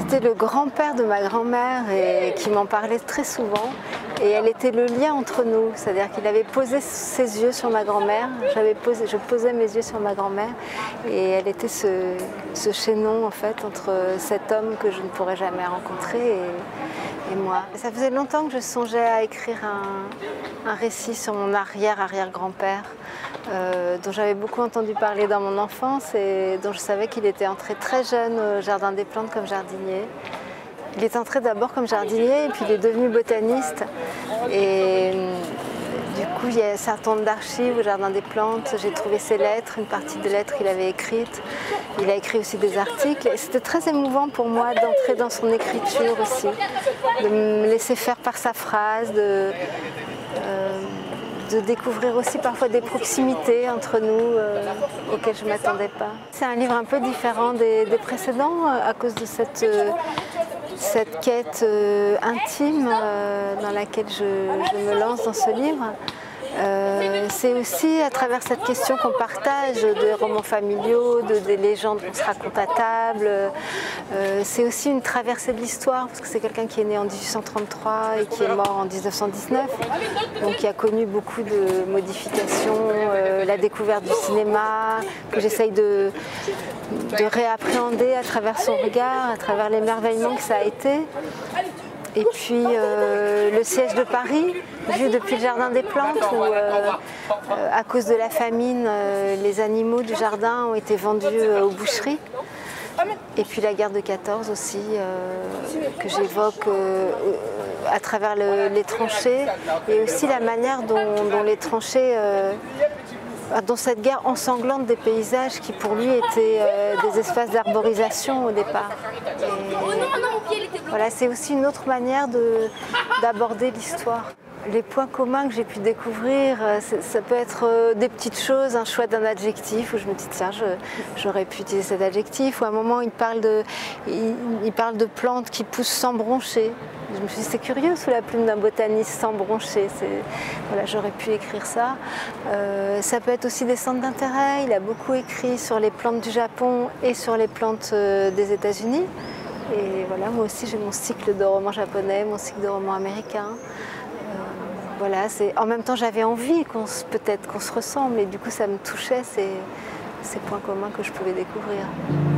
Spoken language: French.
C'était le grand-père de ma grand-mère et qui m'en parlait très souvent. Et elle était le lien entre nous, c'est-à-dire qu'il avait posé ses yeux sur ma grand-mère, je posais mes yeux sur ma grand-mère et elle était ce chaînon en fait entre cet homme que je ne pourrais jamais rencontrer et moi. Ça faisait longtemps que je songeais à écrire un récit sur mon arrière-arrière-grand-père dont j'avais beaucoup entendu parler dans mon enfance et dont je savais qu'il était entré très jeune au Jardin des Plantes comme jardinier. Il est entré d'abord comme jardinier et puis il est devenu botaniste. Et du coup, il y a un certain nombre d'archives au Jardin des Plantes. J'ai trouvé ses lettres, une partie des lettres qu'il avait écrites. Il a écrit aussi des articles. Et c'était très émouvant pour moi d'entrer dans son écriture aussi, de me laisser faire par sa phrase, de découvrir aussi parfois des proximités entre nous auxquelles je ne m'attendais pas. C'est un livre un peu différent des précédents à cause de cette quête intime dans laquelle je me lance dans ce livre. C'est aussi à travers cette question qu'on partage des romans familiaux, des légendes qu'on se raconte à table. C'est aussi une traversée de l'histoire, parce que c'est quelqu'un qui est né en 1833 et qui est mort en 1919, donc qui a connu beaucoup de modifications, la découverte du cinéma, que j'essaye de réappréhender à travers son regard, à travers l'émerveillement que ça a été. Et puis le siège de Paris, vu depuis le Jardin des Plantes, où à cause de la famine, les animaux du jardin ont été vendus aux boucheries. Et puis la guerre de 14 aussi, que j'évoque à travers les tranchées, et aussi la manière dont les tranchées, dans cette guerre ensanglante des paysages qui pour lui étaient des espaces d'arborisation au départ. Voilà, c'est aussi une autre manière d'aborder l'histoire. Les points communs que j'ai pu découvrir, ça peut être des petites choses, un choix d'un adjectif où je me dis tiens, j'aurais pu utiliser cet adjectif, ou à un moment il parle de plantes qui poussent sans broncher. Je me suis dit c'est curieux sous la plume d'un botaniste sans broncher, voilà, j'aurais pu écrire ça. Ça peut être aussi des centres d'intérêt, il a beaucoup écrit sur les plantes du Japon et sur les plantes des États-Unis. Et voilà, moi aussi j'ai mon cycle de romans japonais, mon cycle de romans américains. Voilà, en même temps j'avais envie peut-être qu'on se ressemble et du coup ça me touchait ces points communs que je pouvais découvrir.